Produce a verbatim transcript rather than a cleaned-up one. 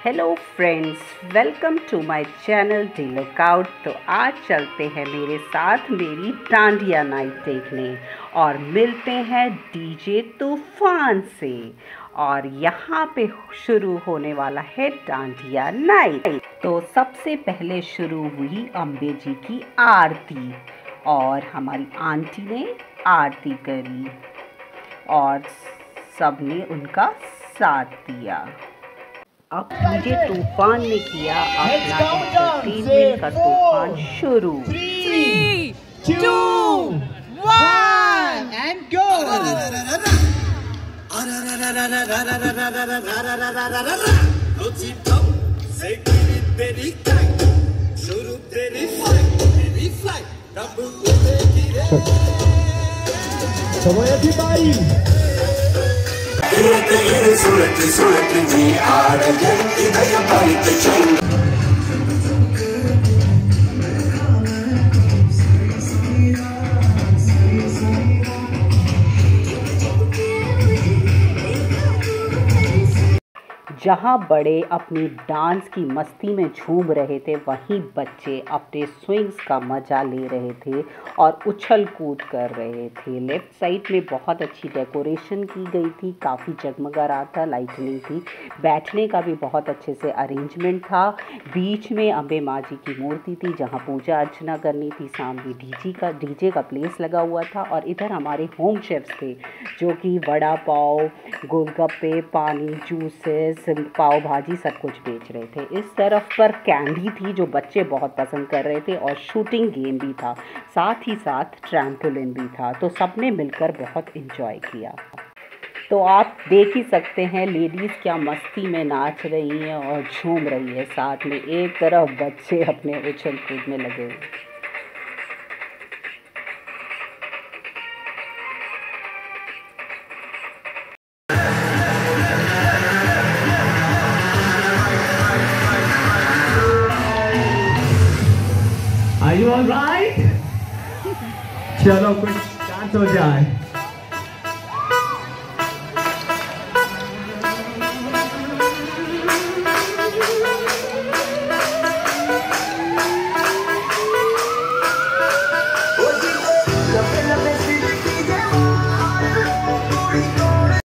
Hello friends, welcome to my channel the lookout. तो आज चलते हैं मेरे साथ मेरी डांडिया नाइट देखने और मिलते हैं डीजे तूफान से। और यहाँ पे शुरू होने वाला है डांडिया नाइट। तो सबसे पहले शुरू हुई अम्बे जी की आरती और हमारी आंटी ने आरती करी और सबने उनका साथ दिया। अब डीजे तूफान ने किया अपना एंटरटेनमेंट का तूफान शुरू। Three, two, one, and go! Come on, everybody! जहाँ बड़े अपनी डांस की मस्ती में झूम रहे थे, वहीं बच्चे अपने स्विंग्स का मज़ा ले रहे थे और उछल कूद कर रहे थे। लेफ्ट साइड में बहुत अच्छी डेकोरेशन की गई थी, काफ़ी जगमगा रहा था, लाइटनिंग थी, बैठने का भी बहुत अच्छे से अरेंजमेंट था। बीच में अम्बे माँ जी की मूर्ति थी जहाँ पूजा अर्चना करनी थी। सामने डीजे का डीजे का प्लेस लगा हुआ था और इधर हमारे होम शेफ्स थे जो कि वड़ा पाव, गोलगप्पे, पानी, जूसेस, पाव भाजी सब कुछ बेच रहे थे। इस तरफ पर कैंडी थी जो बच्चे बहुत पसंद कर रहे थे और शूटिंग गेम भी था, साथ ही साथ ट्रैम्पोलिन भी था। तो सबने मिलकर बहुत एंजॉय किया। तो आप देख ही सकते हैं लेडीज़ क्या मस्ती में नाच रही हैं और झूम रही है, साथ में एक तरफ बच्चे अपने उछल कूद में लगे हुए। Are you all right? चलो कुछ डांस हो जाए।